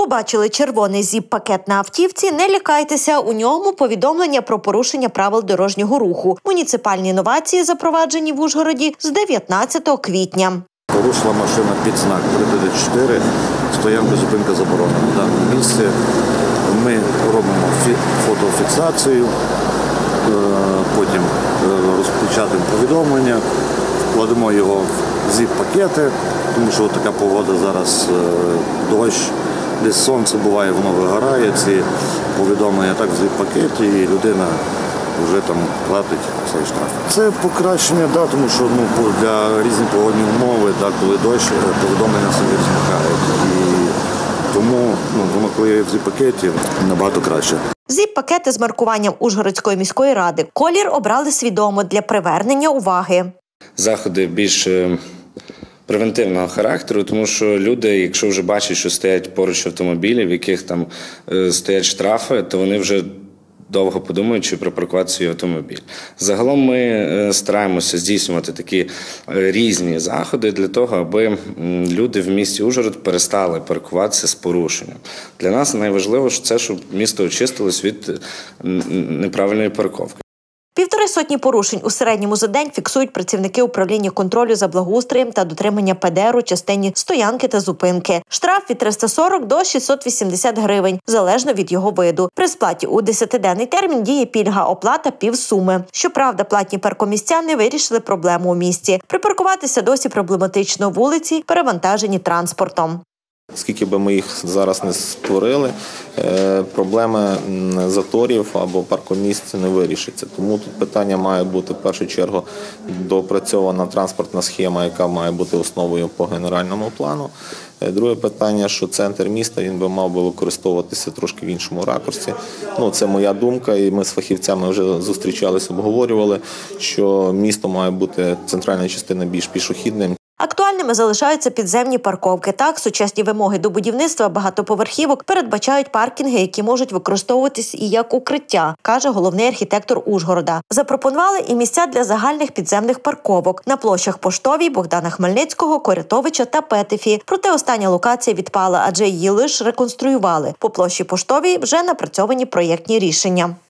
Побачили червоний зіп-пакет на автівці, не лякайтеся, у ньому повідомлення про порушення правил дорожнього руху. Муніципальні новації запроваджені в Ужгороді з 19 квітня. Порушила машина під знак 354, стоянка, зупинка заборонена. В даному місці ми робимо фотофіксацію, потім розпечатаємо повідомлення, вкладемо його в зіп-пакети, тому що така погода зараз, дощ, десь сонце буває, воно вигорає, ці повідомлення так в зіп-пакеті, і людина вже там платить цей штраф. Це покращення, да, тому що для різних погодні умови, да, коли дощ, повідомлення собі зникають. І тому воно, коли є в зіп-пакеті, набагато краще. Зіп-пакети з маркуванням Ужгородської міської ради. Колір обрали свідомо для привернення уваги. Заходи більш превентивного характеру, тому що люди, якщо вже бачать, що стоять поруч автомобілів, в яких там стоять штрафи, то вони вже довго подумають, чи припаркувати свій автомобіль. Загалом ми стараємося здійснювати такі різні заходи для того, аби люди в місті Ужгород перестали паркуватися з порушенням. Для нас найважливіше, щоб місто очистилось від неправильної парковки. 150 порушень у середньому за день фіксують працівники управління контролю за благоустроєм та дотримання ПДР у частині стоянки та зупинки. Штраф від 340 до 680 гривень, залежно від його виду. При сплаті у 10-денний термін діє пільга, оплата півсуми. Щоправда, платні паркомісця не вирішили проблему у місті. Припаркуватися досі проблематично, вулиці перевантажені транспортом. Скільки би ми їх зараз не створили, проблеми заторів або паркомісць не вирішиться. Тому тут питання має бути в першу чергу доопрацьована транспортна схема, яка має бути основою по генеральному плану. Друге питання, що центр міста він би мав би використовуватися трошки в іншому ракурсі. Це моя думка, і ми з фахівцями вже зустрічалися, обговорювали, що місто має бути, центральна частина більш пішохідним. Актуальними залишаються підземні парковки. Так, сучасні вимоги до будівництва багатоповерхівок передбачають паркінги, які можуть використовуватись і як укриття, каже головний архітектор Ужгорода. Запропонували і місця для загальних підземних парковок на площах Поштовій, Богдана Хмельницького, Корятовича та Петефі. Проте остання локація відпала, адже її лише реконструювали. По площі Поштовій вже напрацьовані проєктні рішення.